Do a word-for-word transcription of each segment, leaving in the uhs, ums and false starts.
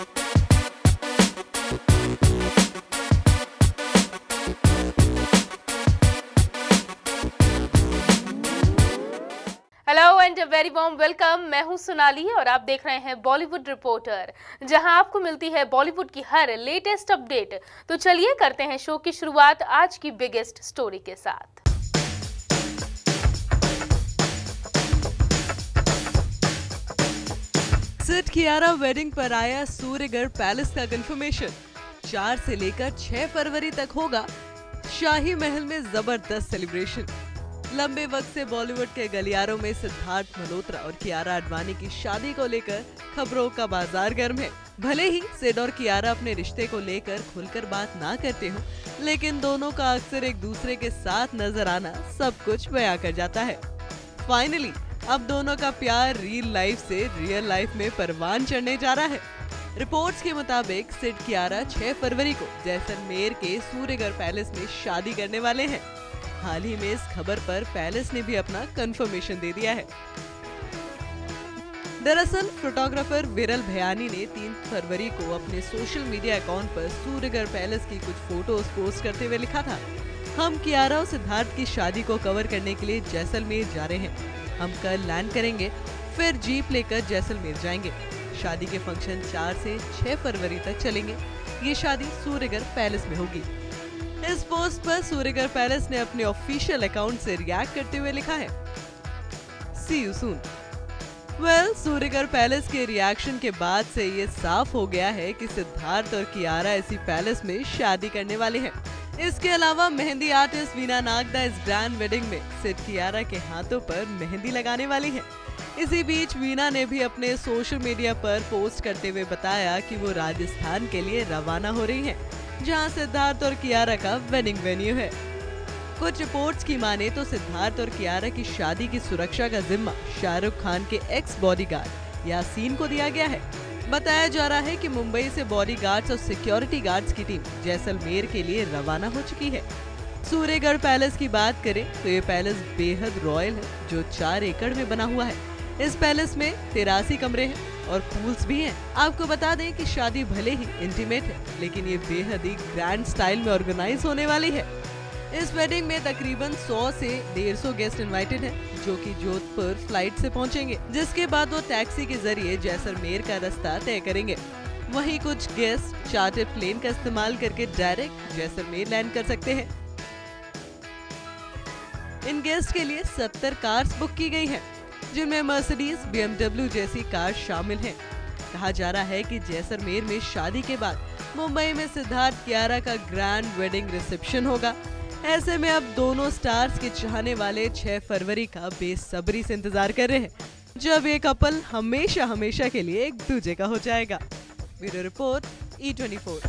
Hello and very warm welcome. मैं हूं सोनाली और आप देख रहे हैं बॉलीवुड रिपोर्टर, जहां आपको मिलती है बॉलीवुड की हर लेटेस्ट अपडेट। तो चलिए करते हैं शो की शुरुआत आज की बिगेस्ट स्टोरी के साथ। सिड कियारा वेडिंग पर आया सूर्यगढ़ पैलेस का कंफर्मेशन। चार से लेकर छह फरवरी तक होगा शाही महल में जबरदस्त सेलिब्रेशन। लंबे वक्त से बॉलीवुड के गलियारों में सिद्धार्थ मल्होत्रा और कियारा आडवाणी की शादी को लेकर खबरों का बाजार गर्म है। भले ही सिड और कियारा अपने रिश्ते को लेकर खुलकर बात ना करते हो, लेकिन दोनों का अक्सर एक दूसरे के साथ नजर आना सब कुछ बयां कर जाता है। फाइनली अब दोनों का प्यार रियल लाइफ से रियल लाइफ में परवान चढ़ने जा रहा है। रिपोर्ट्स के मुताबिक सिड कियारा छह फरवरी को जैसलमेर के सूर्यगढ़ पैलेस में शादी करने वाले हैं। हाल ही में इस खबर पर पैलेस ने भी अपना कंफर्मेशन दे दिया है। दरअसल फोटोग्राफर विरल भयानी ने तीन फरवरी को अपने सोशल मीडिया अकाउंट पर सूर्यगढ़ पैलेस की कुछ फोटोज पोस्ट करते हुए लिखा था, हम कियारा और सिद्धार्थ की शादी को कवर करने के लिए जैसलमेर जा रहे हैं। हम कल लैंड करेंगे, फिर जीप लेकर जैसलमेर जाएंगे। शादी के फंक्शन चार से छह फरवरी तक चलेंगे। ये शादी सूर्यगढ़ पैलेस में होगी। इस पोस्ट पर सूर्यगढ़ पैलेस ने अपने ऑफिशियल अकाउंट से रिएक्ट करते हुए लिखा है, see you soon. Well, Suryagarh palace के रिएक्शन के बाद से ये साफ हो गया है कि सिद्धार्थ और कियारा इसी पैलेस में शादी करने वाले हैं। इसके अलावा मेहंदी आर्टिस्ट वीना नागदा इस ग्रैंड वेडिंग में सिड कियारा के हाथों पर मेहंदी लगाने वाली है। इसी बीच वीना ने भी अपने सोशल मीडिया पर पोस्ट करते हुए बताया कि वो राजस्थान के लिए रवाना हो रही हैं, जहां सिद्धार्थ और कियारा का वेडिंग वेन्यू है। कुछ रिपोर्ट्स की माने तो सिद्धार्थ और कियारा की शादी की सुरक्षा का जिम्मा शाहरुख खान के एक्स बॉडीगार्ड यासीन को दिया गया है। बताया जा रहा है कि मुंबई से बॉडीगार्ड्स और सिक्योरिटी गार्ड्स की टीम जैसलमेर के लिए रवाना हो चुकी है। सूर्यगढ़ पैलेस की बात करें तो ये पैलेस बेहद रॉयल है, जो चार एकड़ में बना हुआ है। इस पैलेस में तिरासी कमरे हैं और पूल्स भी हैं। आपको बता दें कि शादी भले ही इंटीमेट है, लेकिन ये बेहद ही ग्रैंड स्टाइल में ऑर्गेनाइज होने वाली है। इस वेडिंग में तकरीबन सौ से डेढ़ सौ गेस्ट इनवाइटेड हैं, जो कि जोधपुर फ्लाइट से पहुंचेंगे, जिसके बाद वो टैक्सी के जरिए जैसलमेर का रास्ता तय करेंगे। वहीं कुछ गेस्ट चार्टर प्लेन का इस्तेमाल करके डायरेक्ट जैसलमेर लैंड कर सकते हैं। इन गेस्ट के लिए सत्तर कार्स बुक की गई हैं, जिनमें मर्सिडीज, बी एम डब्ल्यू जैसी कार शामिल हैं। कहा जा रहा है कि जैसलमेर में शादी के बाद मुंबई में सिद्धार्थ कियारा का ग्रैंड वेडिंग रिसेप्शन होगा। ऐसे में अब दोनों स्टार्स के चाहने वाले छह फरवरी का बेसब्री से इंतजार कर रहे हैं, जब ये कपल हमेशा हमेशा के लिए एक दूजे का हो जाएगा। Bureau report, E twenty four.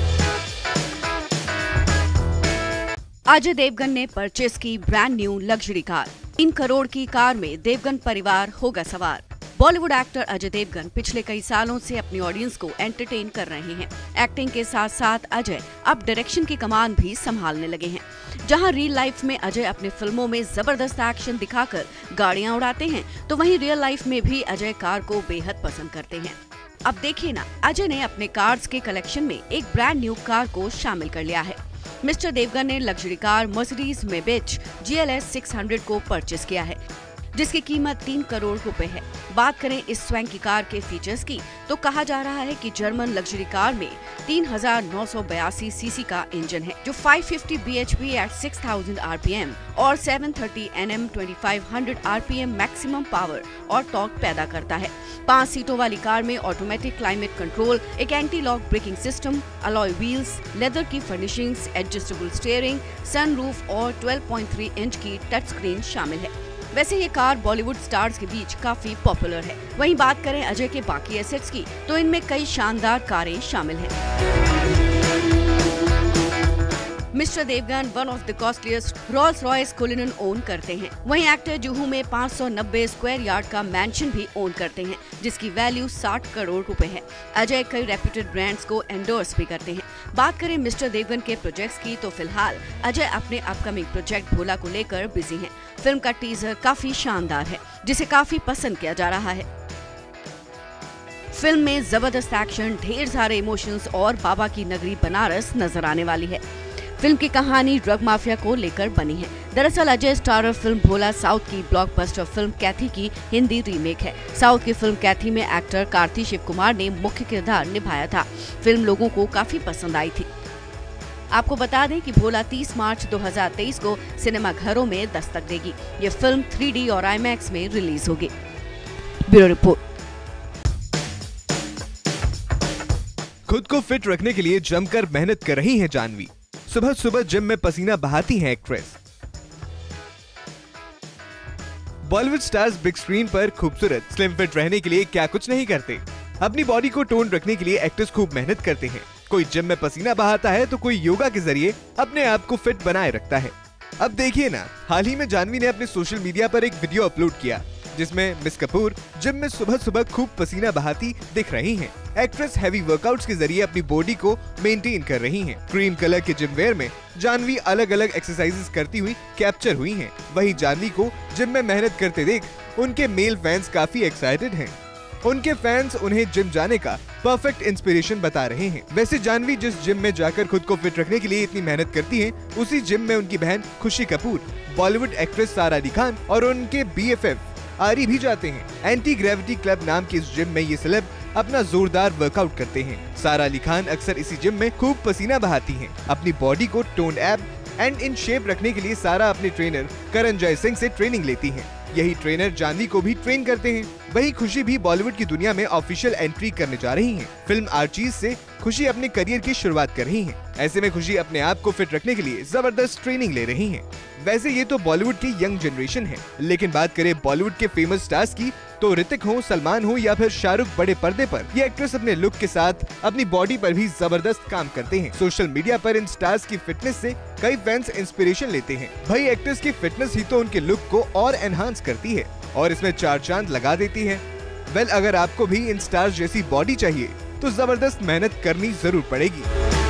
Ajay Devgn ने परचेस की ब्रांड न्यू लग्जरी कार। तीन करोड़ की कार में देवगन परिवार होगा सवार। बॉलीवुड एक्टर अजय देवगन पिछले कई सालों से अपनी ऑडियंस को एंटरटेन कर रहे हैं। एक्टिंग के साथ साथ अजय अब डायरेक्शन की कमान भी संभालने लगे हैं। जहां रियल लाइफ में अजय अपनी फिल्मों में जबरदस्त एक्शन दिखाकर गाड़ियां उड़ाते हैं, तो वहीं रियल लाइफ में भी अजय कार को बेहद पसंद करते हैं। अब देखिए ना, अजय ने अपने कार्स के कलेक्शन में एक ब्रांड न्यू कार को शामिल कर लिया है। मिस्टर देवगन ने luxury car Mercedes Maybach G L S six hundred को परचेस किया है, जिसकी कीमत तीन करोड़ रुपए है। बात करें इस स्वैंकी कार के फीचर्स की, तो कहा जा रहा है कि जर्मन लग्जरी कार में तीन हजार नौ सौ बयासी सीसी का इंजन है, जो पाँच सौ पचास बी एच पी एट छह हज़ार आर पी एम और सात सौ तीस एन एम पच्चीस सौ R P M maximum power और टॉर्क पैदा करता है। पांच सीटों वाली कार में ऑटोमेटिक क्लाइमेट कंट्रोल, एक anti lock braking system, alloy wheels, leather की फर्निशिंग्स, एडजस्टेबल स्टीयरिंग, सनरूफ और बारह पॉइंट तीन इंच की टच स्क्रीन शामिल है। वैसे ये कार बॉलीवुड स्टार्स के बीच काफी पॉपुलर है। वहीं बात करें अजय के बाकी एसेट्स की, तो इनमें कई शानदार कारें शामिल हैं। Mister Devgn one of the costliest Rolls Royce Cullinan own करते हैं। वहीं एक्टर जुहू में पाँच सौ नब्बे स्क्वायर यार्ड का मैंशन भी ओन करते हैं, जिसकी वैल्यू साठ करोड़ रुपए है। अजय कई रेप्यूटेड ब्रांड्स को एंडोर्स भी करते हैं। बात करें मिस्टर देवगन के प्रोजेक्ट्स की, तो फिलहाल अजय अपने अपकमिंग प्रोजेक्ट भोला को लेकर बिजी हैं। फिल्म का टीजर काफी शानदार है, जिसे काफी पसंद किया जा रहा है। फिल्म में जबरदस्त एक्शन, ढेर सारे इमोशंस और बाबा की नगरी बनारस नजर आने वाली है। फिल्म की कहानी ड्रग माफिया को लेकर बनी है। दरअसल Ajay starrer film Bhola south की ब्लॉकबस्टर फिल्म कैथी की हिंदी रीमेक है। साउथ की फिल्म कैथी में एक्टर कार्ति शिव कुमार ने मुख्य किरदार निभाया था। फिल्म लोगों को काफी पसंद आई थी। आपको बता दें कि भोला तीस मार्च दो हज़ार तेईस को सिनेमा घरों में दस्तक देगी। ये फिल्म थ्री डी और आईमैक्स में रिलीज होगी। Bureau report. खुद को फिट रखने के लिए जमकर मेहनत कर रही हैं जानवी। सुबह सुबह जिम में पसीना बहाती हैं actress. Bollywood stars big screen पर खूबसूरत स्लिम फिट रहने के लिए क्या कुछ नहीं करते। अपनी बॉडी को टोन रखने के लिए एक्टर्स खूब मेहनत करते हैं। कोई जिम में पसीना बहाता है तो कोई योगा के जरिए अपने आप को फिट बनाए रखता है। अब देखिए ना, हाल ही में जानवी ने अपने सोशल मीडिया पर एक वीडियो अपलोड किया जिसमें मिस कपूर जिम में सुबह सुबह खूब पसीना बहाती दिख रही हैं। एक्ट्रेस हैवी वर्कआउट्स के जरिए अपनी बॉडी को मेंटेन कर रही हैं। क्रीम कलर के जिम वेयर में जानवी अलग अलग एक्सरसाइजेस करती हुई कैप्चर हुई हैं। वहीं जानवी को जिम में मेहनत करते देख उनके मेल फैंस काफी एक्साइटेड हैं। उनके फैंस उन्हें जिम जाने का परफेक्ट इंस्पिरेशन बता रहे हैं। वैसे जानवी जिस जिम में जाकर खुद को फिट रखने के लिए इतनी मेहनत करती हैं, उसी जिम में उनकी बहन खुशी कपूर, बॉलीवुड एक्ट्रेस सारा अली खान और उनके बी एफ एफ आरी भी जाते हैं। एंटी ग्रेविटी क्लब नाम के इस जिम में ये सेलेब अपना जोरदार वर्कआउट करते हैं। सारा अली खान अक्सर इसी जिम में खूब पसीना बहाती हैं। अपनी बॉडी को टोन एब एंड इन शेप रखने के लिए सारा अपने ट्रेनर करण जय सिंह से ट्रेनिंग लेती हैं। यही ट्रेनर जानवी को भी ट्रेन करते हैं। वहीं खुशी भी बॉलीवुड की दुनिया में ऑफिशियल एंट्री करने जा रही हैं। फिल्म आर्चीज से खुशी अपने करियर की शुरुआत कर रही हैं। ऐसे में खुशी अपने आप को फिट रखने के लिए जबरदस्त ट्रेनिंग ले रही हैं। वैसे ये तो बॉलीवुड की यंग जनरेशन है, लेकिन बात करें बॉलीवुड के फेमस स्टार्स की तो ऋतिक हो, सलमान हो या फिर शाहरुख बड़े पर्दे पर ये एक्ट्रेस अपने लुक के साथ अपनी बॉडी पर भी जबरदस्त काम करते हैं। सोशल मीडिया पर इन स्टार्स की फिटनेस से कई फैंस इंस्पिरेशन लेते हैं। भाई एक्ट्रेस की फिटनेस ही तो उनके लुक को और एनहांस करती है और इसमें चार चांद लगा देती है। वेल अगर आपको भी इन स्टार्स जैसी बॉडी चाहिए तो जबरदस्त मेहनत करनी जरूर पड़ेगी।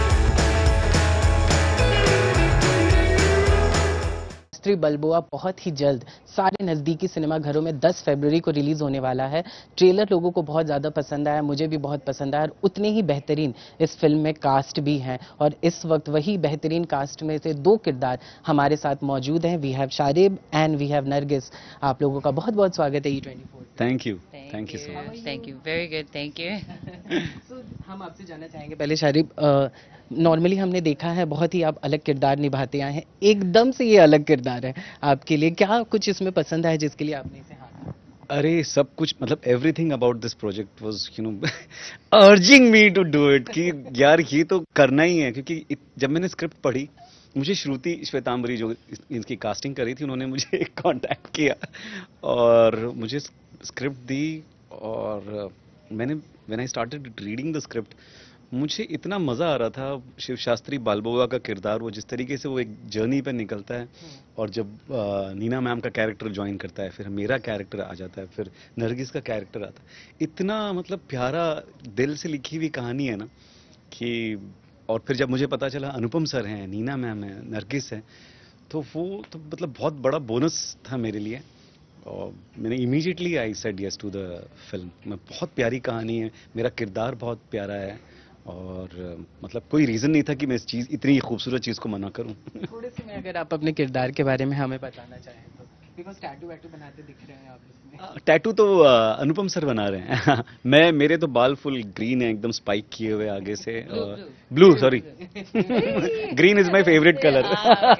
शास्त्री बलबोआ बहुत ही जल्द सारे नज़दीकी सिनेमा घरों में दस फरवरी को रिलीज होने वाला है। ट्रेलर लोगों को बहुत ज़्यादा पसंद आया, मुझे भी बहुत पसंद आया और उतने ही बेहतरीन इस फिल्म में कास्ट भी हैं और इस वक्त वही बेहतरीन कास्ट में से दो किरदार हमारे साथ मौजूद हैं। We have Sharib and we have Nargis. आप लोगों का बहुत बहुत स्वागत है E twenty four. Thank you thank you so much. Thank you very good thank you. So, हम आपसे जानना चाहेंगे पहले शारिब, नॉर्मली हमने देखा है बहुत ही आप अलग किरदार निभाते आए हैं, एकदम से ये अलग किरदार है आपके लिए। क्या कुछ इसमें पसंद आया जिसके लिए आपने इसे हाँ? अरे सब कुछ, मतलब everything about this project was you know urging me to do it कि यार ये तो करना ही है। क्योंकि जब मैंने स्क्रिप्ट पढ़ी, मुझे श्रुति श्वेतांबरी जो इनकी कास्टिंग करी थी, उन्होंने मुझे कांटेक्ट किया और मुझे स्क्रिप्ट दी और मैंने when I started reading the script मुझे इतना मज़ा आ रहा था। शिव शास्त्री बालबोआ का किरदार, वो जिस तरीके से वो एक जर्नी पे निकलता है और जब आ, नीना मैम का कैरेक्टर ज्वाइन करता है, फिर मेरा कैरेक्टर आ जाता है, फिर नरगिस का कैरेक्टर आता है, इतना मतलब प्यारा दिल से लिखी हुई कहानी है ना कि। और फिर जब मुझे पता चला अनुपम सर हैं, नीना मैम है, नरगिस है, तो वो तो मतलब बहुत बड़ा बोनस था मेरे लिए और मैंने immediately I said yes to the film. मैं बहुत प्यारी कहानी है, मेरा किरदार बहुत प्यारा है और मतलब कोई रीज़न नहीं था कि मैं इस चीज़ इतनी खूबसूरत चीज़ को मना करूं। थोड़े से में अगर आप अपने किरदार के बारे में हमें बताना चाहें तो, बिकॉज टैटू वैटू बनाते दिख रहे हैं आप इसमें। टैटू तो uh, अनुपम सर बना रहे हैं मैं मेरे तो बाल फुल ग्रीन है, एकदम स्पाइक किए हुए आगे से, blue sorry green is my favourite colour.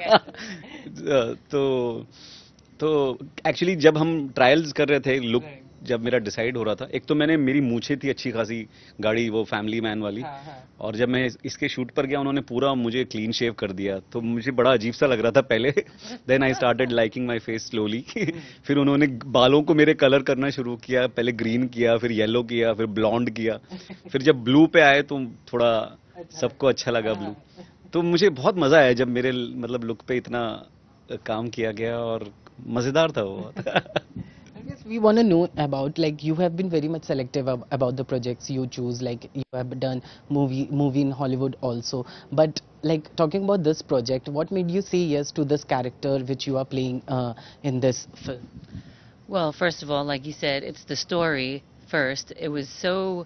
तो तो एक्चुअली जब हम ट्रायल्स कर रहे थे, लुक जब मेरा डिसाइड हो रहा था, एक तो मैंने मेरी मूछें थी अच्छी खासी गाड़ी, वो फैमिली मैन वाली, हाँ, हाँ. और जब मैं इसके शूट पर गया उन्होंने पूरा मुझे क्लीन शेव कर दिया, तो मुझे बड़ा अजीब सा लग रहा था पहले। Then I started liking my face slowly. फिर उन्होंने बालों को मेरे कलर करना शुरू किया, पहले ग्रीन किया, फिर येलो किया, फिर ब्लॉन्ड किया, फिर जब ब्लू पे आए तो थोड़ा सबको अच्छा लगा ब्लू। तो मुझे बहुत मजा आया जब मेरे मतलब लुक पे इतना काम किया गया और मजेदार था वो। Yes, we want to know about, like, you have been very much selective ab about the projects you choose, like you have done movie movie in Hollywood also, but like talking about this project, what made you say yes to this character which you are playing uh, in this film? Well, first of all, like you said, it's the story first. It was so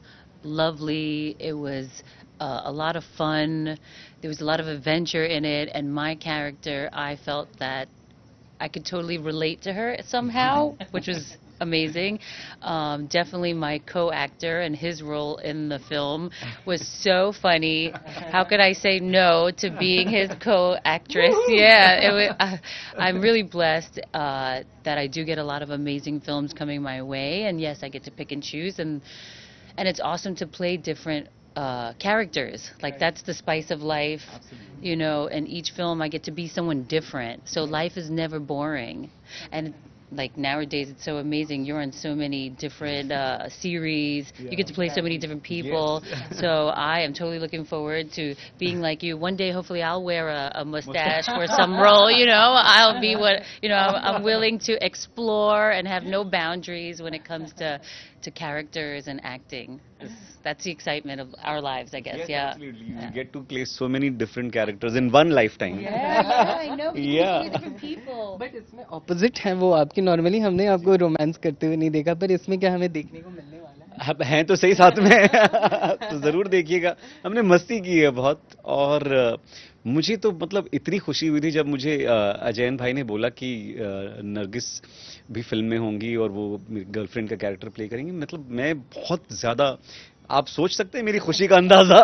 lovely. It was uh, a lot of fun. There was a lot of adventure in it, and my character, I felt that I could totally relate to her somehow, which was amazing. Um, definitely my co-actor and his role in the film was so funny. How could I say no to being his co-actress? Yeah, it was, uh, I'm really blessed uh, that I do get a lot of amazing films coming my way, and yes, I get to pick and choose, and and it's awesome to play different uh, characters. Like that's the spice of life, Absolutely. You know. In each film, I get to be someone different, so life is never boring, and. Like nowadays, it's so amazing. You're on so many different uh, series. Yeah. You get to play so many different people. Yes. So I am totally looking forward to being like you. One day, hopefully, I'll wear a, a mustache for some role. You know, I'll be what you know. I'm, I'm willing to explore and have no boundaries when it comes to to characters and acting. That's the excitement of our lives, I guess. Yes, yeah. Absolutely. You yeah. get to play so many different characters in one lifetime. Yeah, yeah, I know. We yeah. play different people. But इसमें opposite है वो आपकी. Normally हमने आपको romance करते हुए नहीं देखा, पर इसमें क्या हमें देखने को मिलने वाला है? अब हैं तो सही साथ में. तो जरूर देखिएगा. हमने मस्ती की है बहुत, और मुझे तो मतलब इतनी खुशी हुई थी जब मुझे अजयन भाई ने बोला कि नरगिस भी फिल्म में होंगी और वो मेरी गर्लफ्रेंड का कैरेक्टर प्ले करेंगी. मतलब मैं बहुत ज्यादा, आप सोच सकते हैं मेरी खुशी का अंदाजा.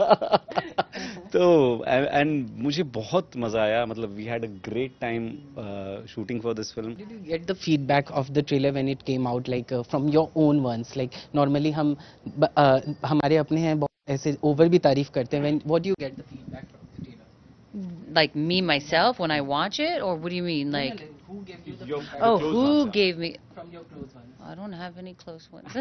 तो एंड मुझे बहुत मजा आया. मतलब we had a great time shooting for this film. Did you get the feedback of the trailer when it came out, like uh, from your own ones? Like normally हम uh, हमारे अपने हैं बहुत ऐसे ओवर भी तारीफ करते हैं. When what do you get the feedback from the trailer? Like me myself when I watch it, or what do you mean? Like no, no, who gave you the Your- feedback? oh, close who ones, yeah. gave me? From your close ones. I don't have any close ones.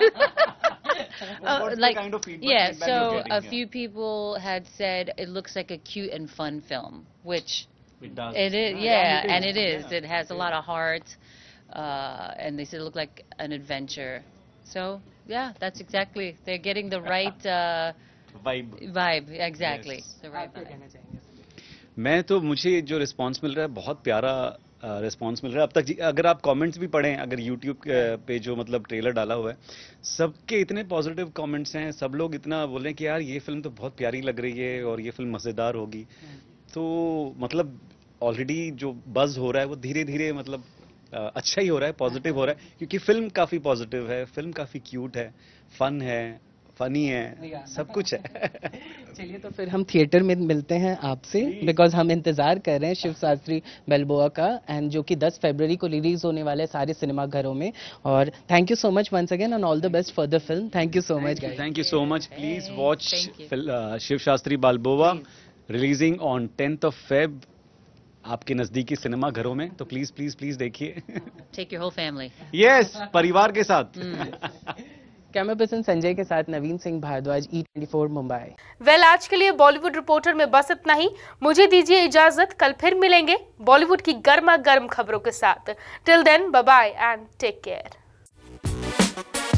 What's Uh, the like kind of feedback- yeah, feedback so you're getting, a yeah? few people had said it looks like a cute and fun film, which It does. it is. Yeah, and it is. It has a lot of heart, uh, and they said it looked like an adventure. So yeah, that's exactly. They're getting the right uh, Vibe. vibe. Exactly, Yes. the right आप क्या vibe. कहना चाहेंगे? मैं तो, मुझे जो response मिल रहा है बहुत प्यारा रिस्पांस मिल रहा है अब तक जी. अगर आप कमेंट्स भी पढ़ें, अगर यूट्यूब पे जो मतलब ट्रेलर डाला हुआ है, सबके इतने पॉजिटिव कमेंट्स हैं. सब लोग इतना बोल रहे हैं कि यार ये फिल्म तो बहुत प्यारी लग रही है और ये फिल्म मज़ेदार होगी. तो मतलब ऑलरेडी जो बज़ हो रहा है वो धीरे धीरे मतलब अ, अच्छा ही हो रहा है, पॉजिटिव हो रहा है, क्योंकि फिल्म काफ़ी पॉजिटिव है, फिल्म काफ़ी क्यूट है, फन है, फनी है, सब कुछ है. चलिए तो फिर हम थिएटर में मिलते हैं आपसे, बिकॉज हम इंतजार कर रहे हैं शिव शास्त्री बलबोआ का, एंड जो कि दस फरवरी को रिलीज होने वाले हैं सारे सिनेमा घरों में. और thank you so much once again and all the best for the film. Thank you so much. Thank you so much. Please watch Thank you. Shiv Shastri Balboa, releasing on tenth of Feb आपके नजदीकी cinema घरों में. तो please please please देखिए. Take your whole family. Yes, परिवार के साथ. Camera person Sanjay के साथ Naveen Singh Bharadwaj, E twenty four Mumbai. Well आज के लिए बॉलीवुड रिपोर्टर में बस इतना ही. मुझे दीजिए इजाजत, कल फिर मिलेंगे बॉलीवुड की गर्मा गर्म खबरों के साथ. Till then bye bye and take care.